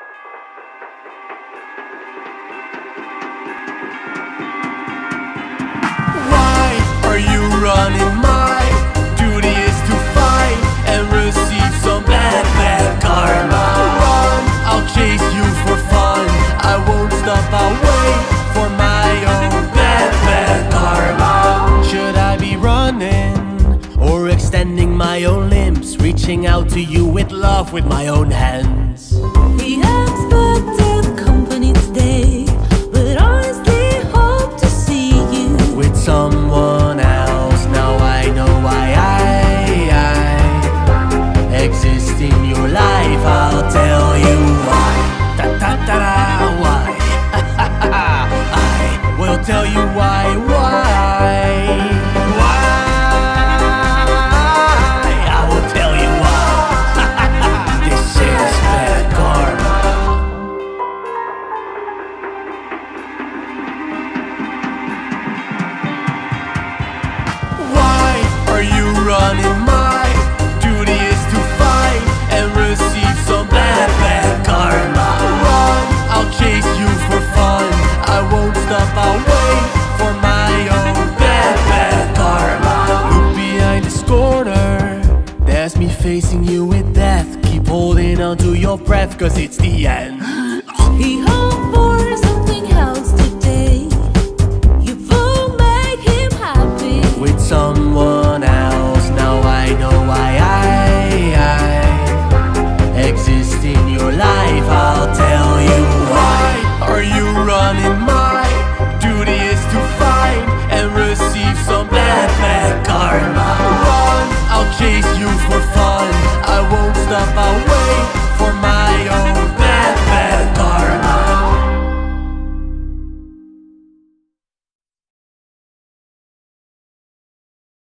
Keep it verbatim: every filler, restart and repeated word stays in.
Why are you running? My duty is to fight and receive some bad, bad karma. Run, I'll chase you for fun. I won't stop, I'll wait for my own bad, bad karma. Should I be running or extending my own limbs, reaching out to you with love with my own hands? He expected company today, but honestly hope to see you with someone else. Now I know why I, I exist in your life. I'll tell you why. Da da da da, why? I will tell you why, why, why. I will tell you why. This is bad karma. Why are you running? My duty is to fight and receive some bad, bad karma. Run, I'll chase you for fun. I won't stop, I'll wait for my own bad, bad karma. Look behind this corner, there's me facing you with death. Keep holding on to your breath, cause it's the end. He